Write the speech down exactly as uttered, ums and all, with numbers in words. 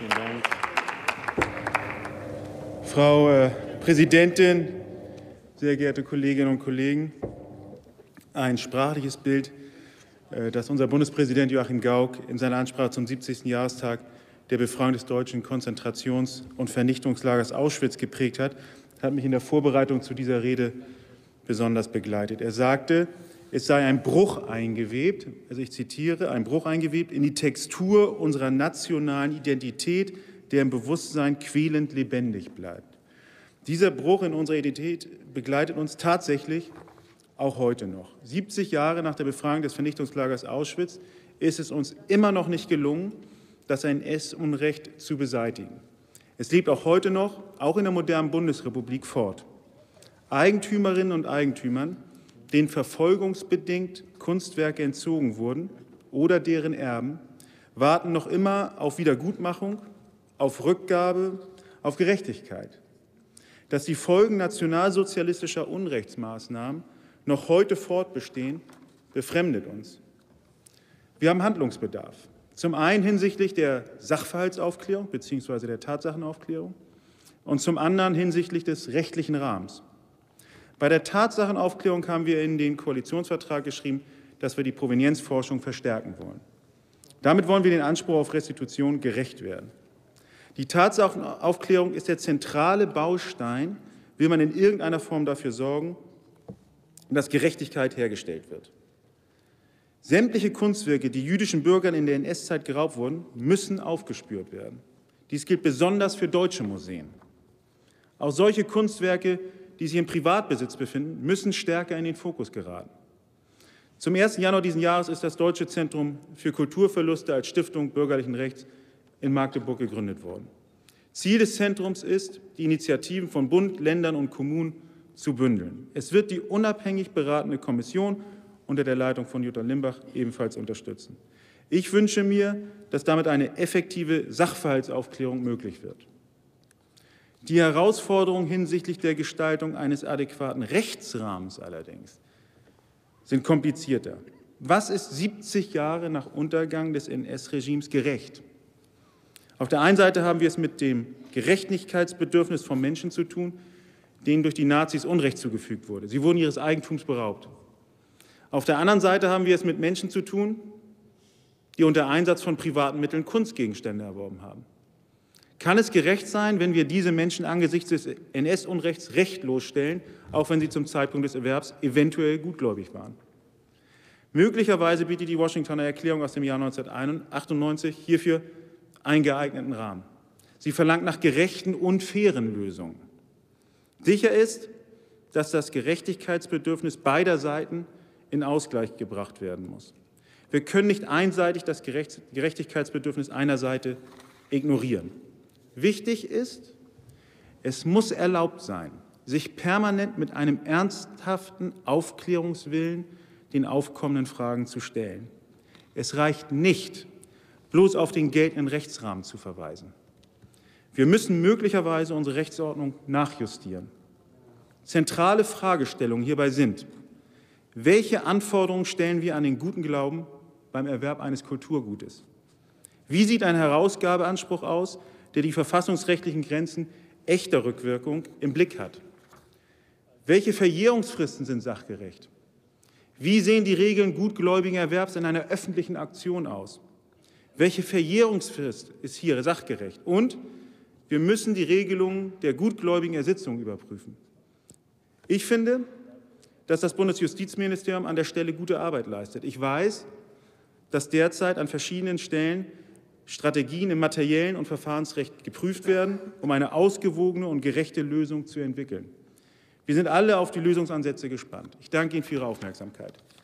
Vielen Dank. Frau äh, Präsidentin, sehr geehrte Kolleginnen und Kollegen! Ein sprachliches Bild, äh, das unser Bundespräsident Joachim Gauck in seiner Ansprache zum siebzigsten Jahrestag der Befreiung des deutschen Konzentrations- und Vernichtungslagers Auschwitz geprägt hat, hat mich in der Vorbereitung zu dieser Rede besonders begleitet. Er sagte, es sei ein Bruch eingewebt, also ich zitiere, ein Bruch eingewebt in die Textur unserer nationalen Identität, der im Bewusstsein quälend lebendig bleibt. Dieser Bruch in unserer Identität begleitet uns tatsächlich auch heute noch. siebzig Jahre nach der Befreiung des Vernichtungslagers Auschwitz ist es uns immer noch nicht gelungen, das N S-Unrecht zu beseitigen. Es lebt auch heute noch, auch in der modernen Bundesrepublik, fort. Eigentümerinnen und Eigentümern, denen verfolgungsbedingt Kunstwerke entzogen wurden, oder deren Erben, warten noch immer auf Wiedergutmachung, auf Rückgabe, auf Gerechtigkeit. Dass die Folgen nationalsozialistischer Unrechtsmaßnahmen noch heute fortbestehen, befremdet uns. Wir haben Handlungsbedarf. Zum einen hinsichtlich der Sachverhaltsaufklärung bzw. der Tatsachenaufklärung und zum anderen hinsichtlich des rechtlichen Rahmens. Bei der Tatsachenaufklärung haben wir in den Koalitionsvertrag geschrieben, dass wir die Provenienzforschung verstärken wollen. Damit wollen wir den Anspruch auf Restitution gerecht werden. Die Tatsachenaufklärung ist der zentrale Baustein, will man in irgendeiner Form dafür sorgen, dass Gerechtigkeit hergestellt wird. Sämtliche Kunstwerke, die jüdischen Bürgern in der N S-Zeit geraubt wurden, müssen aufgespürt werden. Dies gilt besonders für deutsche Museen. Auch solche Kunstwerke, die sich im Privatbesitz befinden, müssen stärker in den Fokus geraten. Zum ersten Januar diesen Jahres ist das Deutsche Zentrum für Kulturverluste als Stiftung bürgerlichen Rechts in Magdeburg gegründet worden. Ziel des Zentrums ist, die Initiativen von Bund, Ländern und Kommunen zu bündeln. Es wird die unabhängig beratende Kommission unter der Leitung von Jutta Limbach ebenfalls unterstützen. Ich wünsche mir, dass damit eine effektive Sachverhaltsaufklärung möglich wird. Die Herausforderungen hinsichtlich der Gestaltung eines adäquaten Rechtsrahmens allerdings sind komplizierter. Was ist siebzig Jahre nach Untergang des N S-Regimes gerecht? Auf der einen Seite haben wir es mit dem Gerechtigkeitsbedürfnis von Menschen zu tun, denen durch die Nazis Unrecht zugefügt wurde. Sie wurden ihres Eigentums beraubt. Auf der anderen Seite haben wir es mit Menschen zu tun, die unter Einsatz von privaten Mitteln Kunstgegenstände erworben haben. Kann es gerecht sein, wenn wir diese Menschen angesichts des N S-Unrechts rechtlos stellen, auch wenn sie zum Zeitpunkt des Erwerbs eventuell gutgläubig waren? Möglicherweise bietet die Washingtoner Erklärung aus dem Jahr neunzehnhundertachtundneunzig hierfür einen geeigneten Rahmen. Sie verlangt nach gerechten und fairen Lösungen. Sicher ist, dass das Gerechtigkeitsbedürfnis beider Seiten in Ausgleich gebracht werden muss. Wir können nicht einseitig das Gerechtigkeitsbedürfnis einer Seite ignorieren. Wichtig ist, es muss erlaubt sein, sich permanent mit einem ernsthaften Aufklärungswillen den aufkommenden Fragen zu stellen. Es reicht nicht, bloß auf den geltenden Rechtsrahmen zu verweisen. Wir müssen möglicherweise unsere Rechtsordnung nachjustieren. Zentrale Fragestellungen hierbei sind: Welche Anforderungen stellen wir an den guten Glauben beim Erwerb eines Kulturgutes? Wie sieht ein Herausgabeanspruch aus, der die verfassungsrechtlichen Grenzen echter Rückwirkung im Blick hat? Welche Verjährungsfristen sind sachgerecht? Wie sehen die Regeln gutgläubigen Erwerbs in einer öffentlichen Aktion aus? Welche Verjährungsfrist ist hier sachgerecht? Und wir müssen die Regelungen der gutgläubigen Ersitzung überprüfen. Ich finde, dass das Bundesjustizministerium an der Stelle gute Arbeit leistet. Ich weiß, dass derzeit an verschiedenen Stellen Strategien im materiellen und Verfahrensrecht geprüft werden, um eine ausgewogene und gerechte Lösung zu entwickeln. Wir sind alle auf die Lösungsansätze gespannt. Ich danke Ihnen für Ihre Aufmerksamkeit.